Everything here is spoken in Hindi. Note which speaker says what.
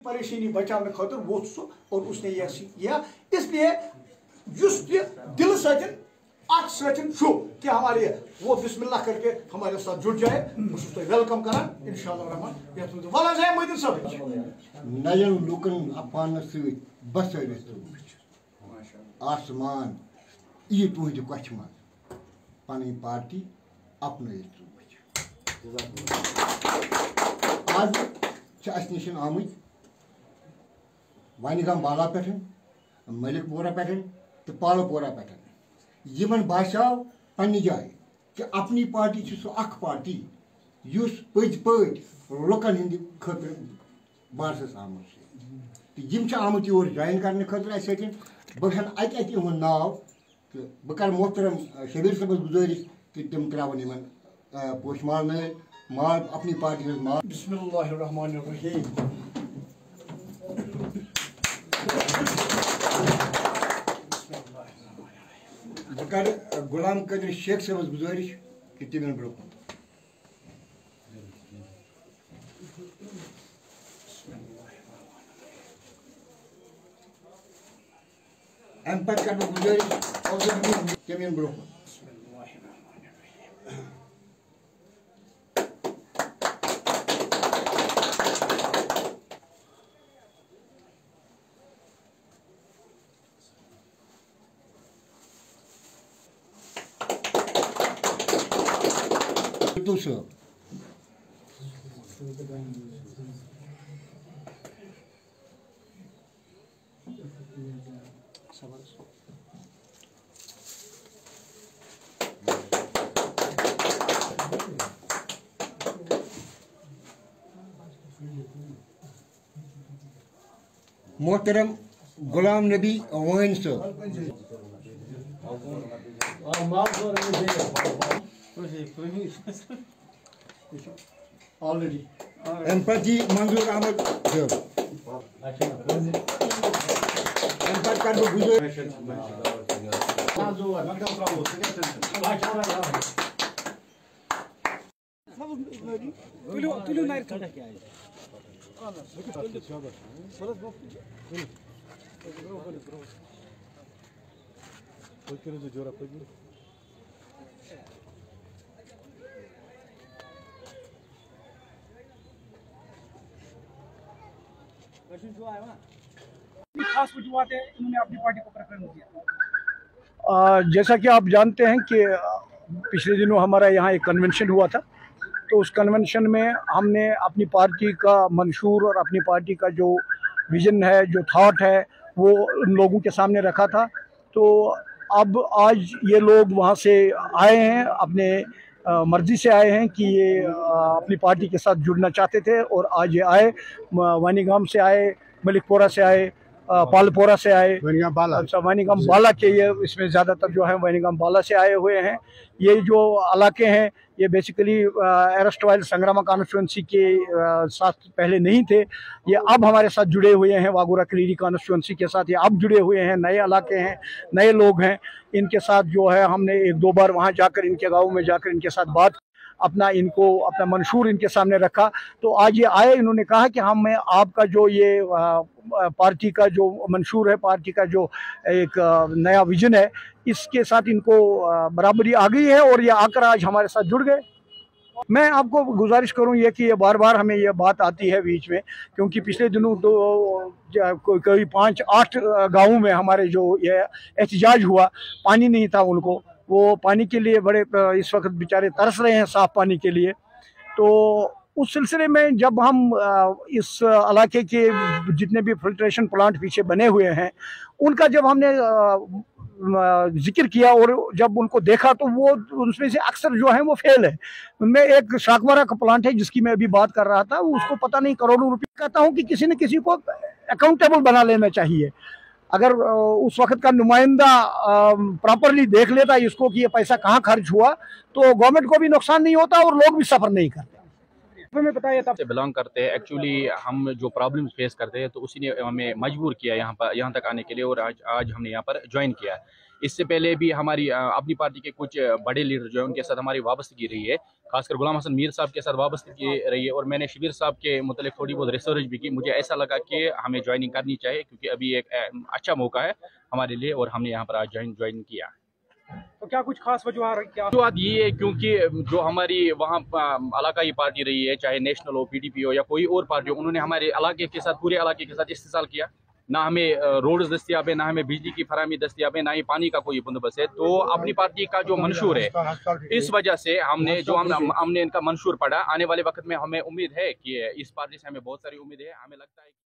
Speaker 1: परेशानी बचाने खतर वो और उसने यह किया। इसलिए दिल सतन कि हमारे वो बिस्मिल्लाह करके हमारे साथ जुड़ जाए, उसको वेलकम करा इंशाअल्लाह रहमान। वाला जाए मोहद्दीन साहब
Speaker 2: नयन लुकन अपान बस आसमान यह तुहद कछ मज पन पार्टी अपन आज निश आमत वानीगाम बाला पे मलिकपोरा पे तो पालपोरा पे यमन बासाव पन्नी जाए कि अपनी पार्टी सो अख पार्टी युस पज पट लुकन हंद खतर बारसस आमुत तो यम आमुत योर ज्वाइन करने खतर अस बह अत नाव तो बह कर मोहतरम शबीर सबस गुजारिश कि तम त्रावन इन पोशमाल नल माल अपनी पार्टी माल।
Speaker 1: बिस्मिल्लाहिर्रहमानिर्रहीम।
Speaker 2: बह कर गुलाम कदर शेख सबस गुजारिश कि तम ब्रो अम पे कर गुजारिश तम ब्रो सर मोहतरम गुलाम नबी वाइन साहब
Speaker 1: ऑलरेडी
Speaker 2: एम्पति मंजूर अहमद साहब एम्पत कर गुजारिश
Speaker 3: खास वजूहत है इन्होंने अपनी पार्टी को प्रेफरेंस दिया।
Speaker 4: जैसा कि आप जानते हैं कि पिछले दिनों हमारा यहाँ एक कन्वेंशन हुआ था, तो उस कन्वेंशन में हमने अपनी पार्टी का मंशूर और अपनी पार्टी का जो विज़न है, जो थॉट है, वो उन लोगों के सामने रखा था। तो अब आज ये लोग वहाँ से आए हैं, अपने मर्ज़ी से आए हैं कि ये अपनी पार्टी के साथ जुड़ना चाहते थे और आज ये आए। वानीगाम से आए, मलिकपोरा से आए, पालपोरा से आए, वानीगाम बाला के ये इसमें ज़्यादातर जो है वानीगाम बाला से आए हुए हैं। ये जो इलाके हैं ये बेसिकली एरस्टवाइल संग्रामा कॉन्स्टिट्यूंसी के साथ पहले नहीं थे, ये अब हमारे साथ जुड़े हुए हैं। वागोरा क्रीरी कॉन्स्टिट्यूंसी के साथ ये अब जुड़े हुए हैं, नए इलाके हैं, नए लोग हैं। इनके साथ जो है हमने एक दो बार वहाँ जाकर, इनके गाँव में जाकर इनके साथ बात, अपना मंशूर इनके सामने रखा। तो आज ये आए, इन्होंने कहा कि हमें आपका जो ये पार्टी का जो मंशूर है, पार्टी का जो एक नया विजन है, इसके साथ इनको बराबरी आ गई है और ये आकर आज हमारे साथ जुड़ गए। मैं आपको गुजारिश करूं ये कि ये बार बार हमें ये बात आती है बीच में, क्योंकि पिछले दिनों तो कोई 5-8 गाँवों में हमारे जो ये एहतजाज हुआ, पानी नहीं था उनको, वो पानी के लिए बड़े इस वक्त बेचारे तरस रहे हैं साफ़ पानी के लिए। तो उस सिलसिले में जब हम इस इलाके के जितने भी फिल्ट्रेशन प्लांट पीछे बने हुए हैं, उनका जब हमने जिक्र किया और जब उनको देखा तो वो उसमें से अक्सर जो है वो फेल है। उनमें एक शाकवारा का प्लांट है जिसकी मैं अभी बात कर रहा था, उसको पता नहीं करोड़ों रुपये। कहता हूँ कि किसी न किसी को अकाउंटेबल बना लेना चाहिए। अगर उस वक्त का नुमाइंदा प्रॉपरली देख लेता इसको कि ये पैसा कहाँ खर्च हुआ, तो गवर्नमेंट को भी नुकसान नहीं होता और लोग भी सफ़र नहीं करते।
Speaker 3: हमें बताइए तब
Speaker 5: से बिलोंग करते हैं। एक्चुअली हम जो प्रॉब्लम्स फेस करते हैं तो उसी ने हमें मजबूर किया यहाँ तक आने के लिए, और आज हमने यहाँ पर ज्वाइन किया। इससे पहले भी हमारी अपनी पार्टी के कुछ बड़े लीडर जो हैं उनके साथ हमारी वाबस्तगी रही है, खासकर गुलाम हसन मीर साहब के साथ वाबस्तगी रही है। और मैंने शबीर साहब के मुतालिक थोड़ी बहुत रिसर्च भी की। मुझे ऐसा लगा कि हमें ज्वाइनिंग करनी चाहिए क्योंकि अभी एक अच्छा मौका है हमारे लिए, और हमने यहाँ पर आज ज्वाइन किया।
Speaker 3: तो क्या कुछ खास वजूहत क्या?
Speaker 5: बात ये है क्योंकि जो हमारी वहाँ इलाकाई पार्टी रही है, चाहे नेशनल हो, PDP हो या कोई और पार्टी हो, उन्होंने हमारे इलाके के साथ, पूरे इलाके के साथ इस्तेसाल किया। ना हमें रोड्स दस्तियाब है, ना हमें बिजली की फराहमी दस्तियाब है, ना ही पानी का कोई बंदोबस्त है। तो अपनी पार्टी का जो मंशूर है, इस वजह से हमने इनका मंशूर पढ़ा। आने वाले वक्त में हमें उम्मीद है कि इस पार्टी से हमें बहुत सारी उम्मीद है। हमें लगता है